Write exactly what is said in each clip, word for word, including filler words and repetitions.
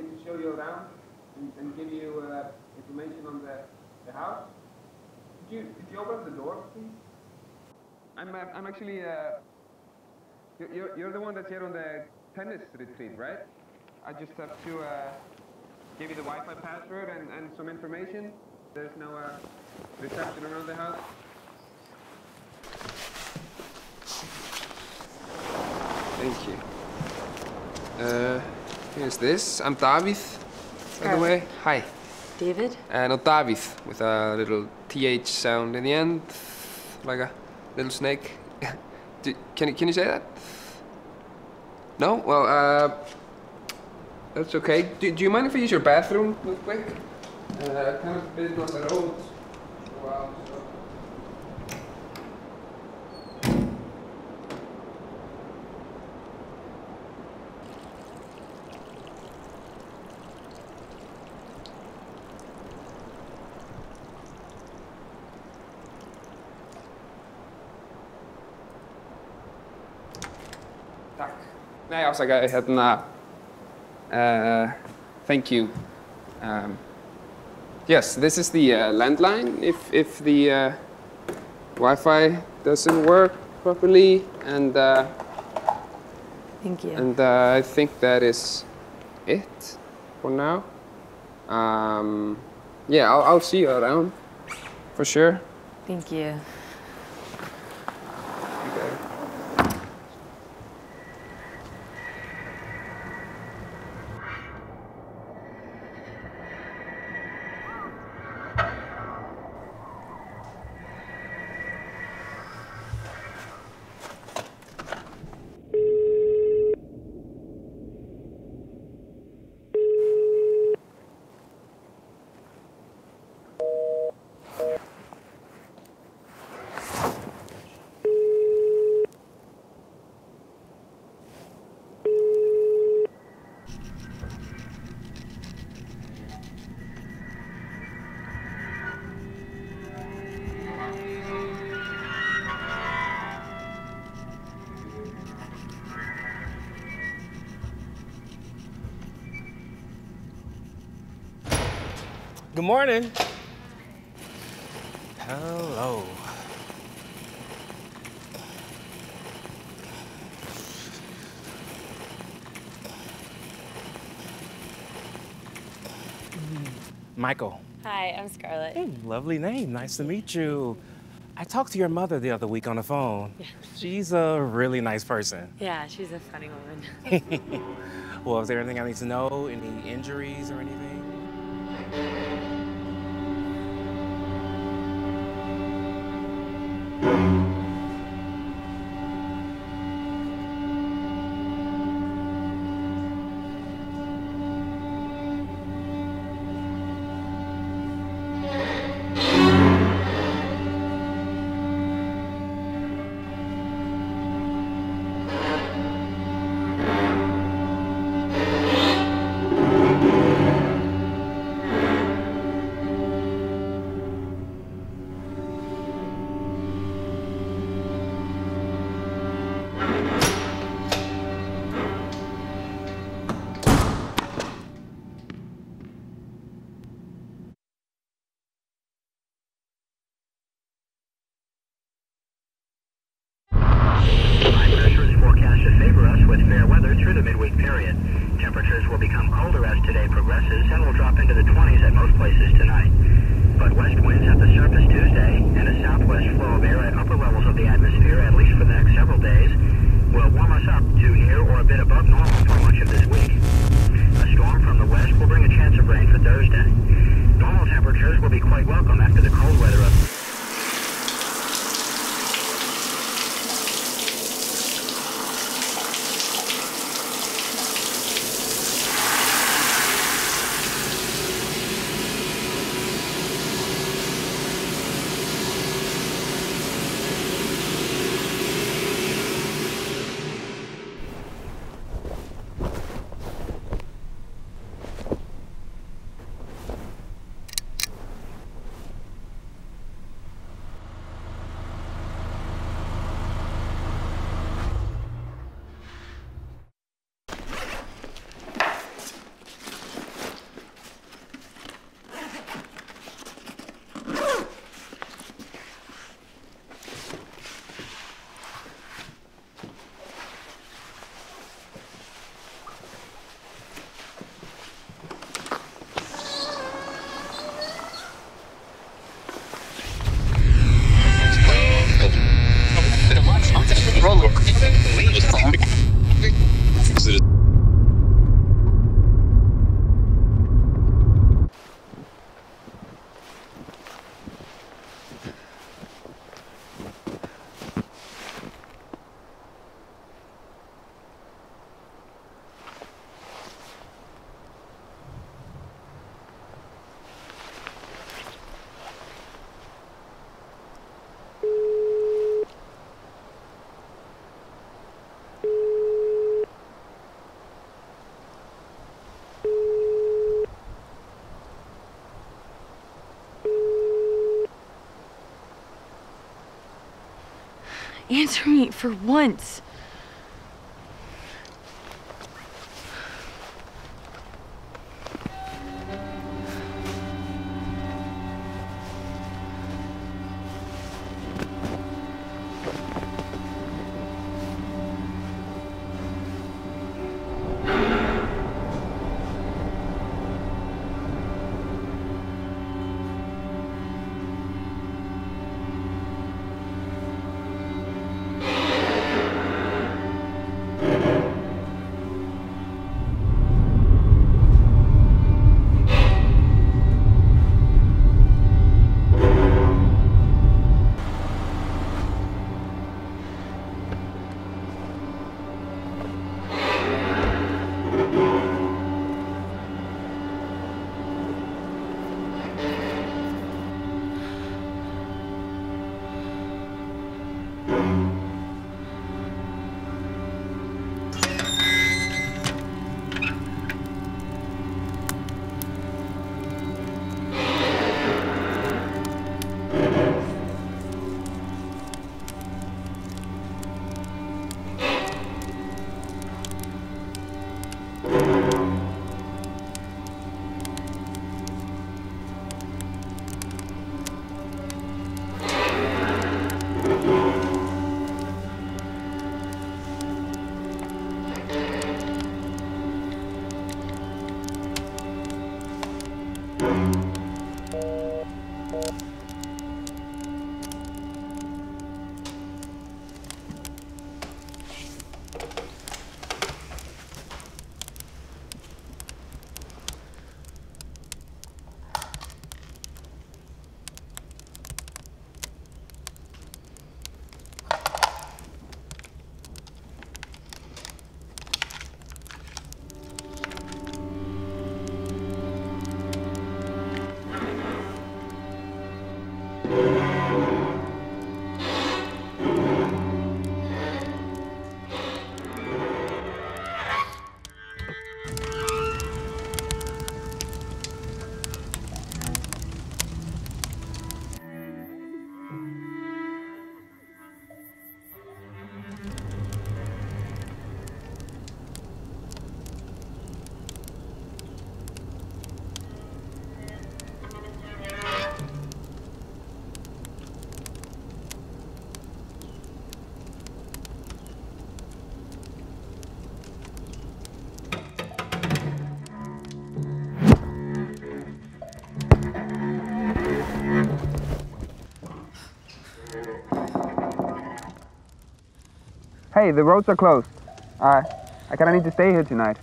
to show you around and, and give you uh, information on the, the house. Could you, could you open up the door, please? I'm, uh, I'm actually, uh, you're, you're the one that's here on the tennis retreat, right? I just have to uh, give you the Wi-Fi password and, and some information. There's no uh, reception around the house. Thank you. Uh, here's this. I'm David, by the way. Hi. David? Uh, no, David, with a little T H sound in the end, like a little snake. Do, can, you, can you say that? No? Well, uh, that's okay. Do, do you mind if I use your bathroom real quick? Uh, kind of been on the road for a while, so. Tack. Nej, afsaka, hérna, uh, thank you. Um, yes, this is the uh, landline. If if the uh, Wi-Fi doesn't work properly, and uh, thank you. And uh, I think that is it for now. Um, yeah, I'll I'll see you around for sure. Thank you. Good morning. Hello. Michael. Hi, I'm Scarlett. Hey, lovely name. Nice to meet you. I talked to your mother the other week on the phone. Yeah. She's a really nice person. Yeah, she's a funny woman. Well, is there anything I need to know? Any injuries or anything? Temperatures will become colder as today progresses and will drop into the twenties at most places tonight. But west winds at the surface Tuesday and a southwest flow of air at upper levels of the atmosphere, at least for the next several days, will warm us up to near or a bit above normal for much of this week. A storm from the west will bring a chance of rain for Thursday. Normal temperatures will be quite welcome after the cold weather of Answer me for once. Hey, the roads are closed. Uh, I kinda need to stay here tonight.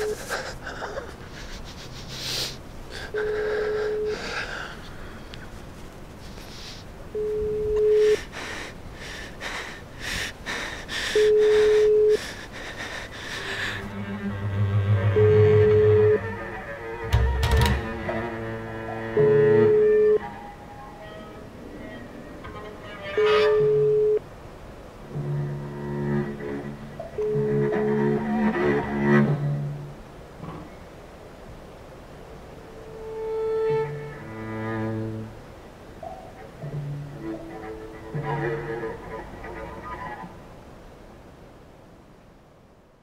Thank you.